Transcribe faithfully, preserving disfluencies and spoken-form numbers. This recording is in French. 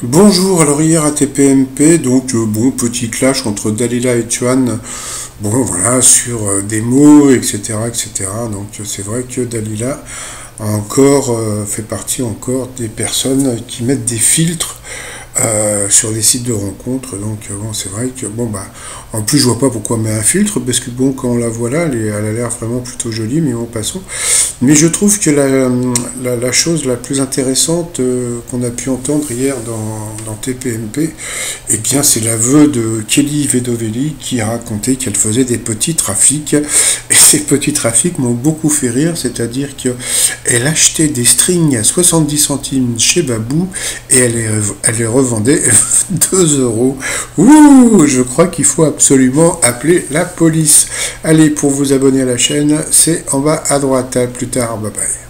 Bonjour, alors hier à T P M P, donc euh, bon, petit clash entre Dalila et Tuan, bon voilà, sur euh, des mots, et cetera, et cetera. Donc euh, c'est vrai que Dalila a encore euh, fait partie encore des personnes qui mettent des filtres euh, sur les sites de rencontres. Donc euh, bon, c'est vrai que bon bah, en plus je vois pas pourquoi on met un filtre, parce que bon, quand on la voit là, elle, est- elle a l'air vraiment plutôt jolie, mais bon, passons. Mais je trouve que la, la, la chose la plus intéressante euh, qu'on a pu entendre hier dans, dans T P M P, eh bien, c'est l'aveu de Kelly Vedovelli qui a raconté qu'elle faisait des petits trafics. Et ces petits trafics m'ont beaucoup fait rire, c'est-à-dire qu'elle achetait des strings à soixante-dix centimes chez Babou et elle les, elle les revendait deux euros. Ouh, je crois qu'il faut absolument appeler la police. Allez, pour vous abonner à la chaîne, c'est en bas à droite. À plus tard, bye bye.